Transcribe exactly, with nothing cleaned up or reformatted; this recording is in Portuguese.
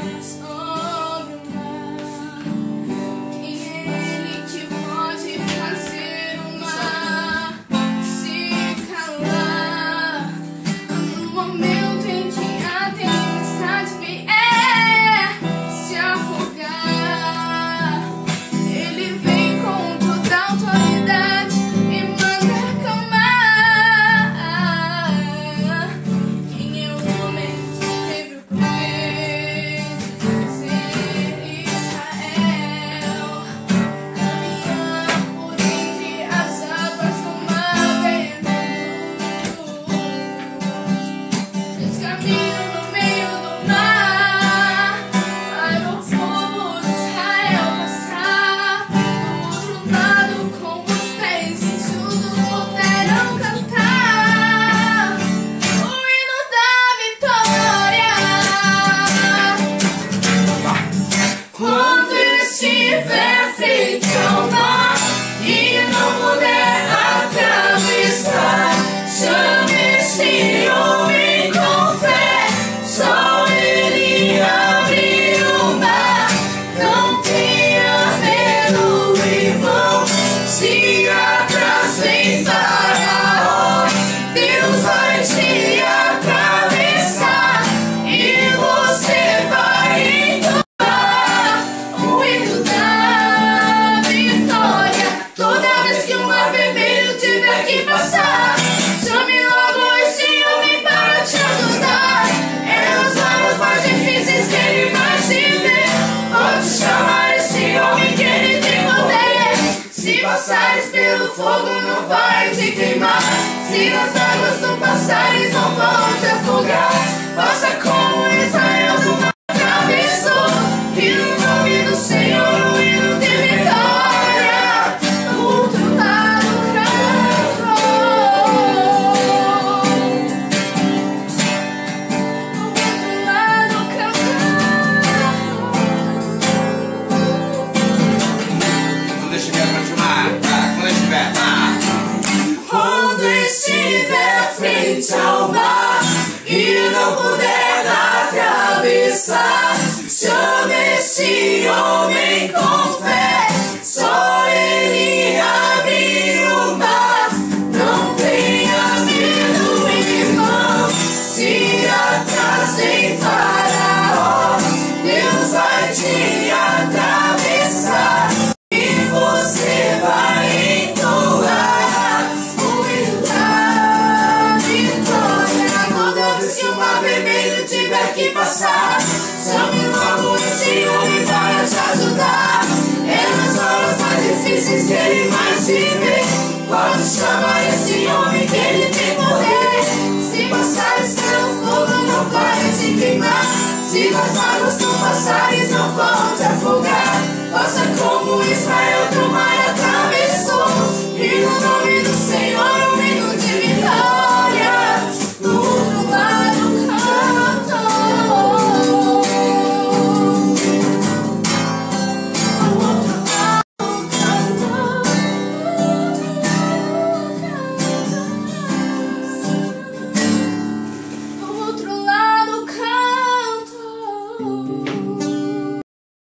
sobre o mar. Quem é ele que pode fazer o mar se calar? No momento em que a tempestade vier se afogar, ele vem com toda a autoridade e manda acalmar. Quem é o homem que teve o poder de fazer Israel caminhar por entre as águas do mar vermelho? Eles caminham no meio do mar para o povo de Israel passar do outro lado com os pés em tudo puderam cantar o hino da vitória. Quando estiver frente ao mar e não puder atravessar, chame esse homem com fé, só ele abre o mar. Não tenha medo, irmão, siga atrás, vem Faraó. Deus vai te atravessar e você vai entoar o hino da vitória. Toda vez que o mar vermelho tiver que passar, chame logo esse homem para te ajudar. É nas horas mais difíceis que ele mais te vê. Pode chamar esse homem que ele tem poder. Se passares pelo fogo não vai te queimar, se nas águas tu passares não vão te afogar. Faça como Israel do mar atravessou, e no nome do Senhor o hino de vitória do outro lado cantou. Do outro lado cantou. Quando estiver frente ao mar, tá? Quando estiver, tá? Quando estiver frente ao mar e não puder atravessar, chame esse homem com fé, só ele abre o mar. Não tenha medo, irmão, siga atrás em Faraó. Deus vai te atravessar e você vai entoar o hino da vitória. Toda vez que o mar vermelho tiver que passar, chame logo esse homem para te ajudar. É nas horas mais difíceis que ele mais te vê. Pode chamar esse homem que ele tem poder. Se passares pelo fogo não vai te queimar, se nas águas tu passares não vão te afogar. Faça como Israel do mar atravessou, e no nome do Senhor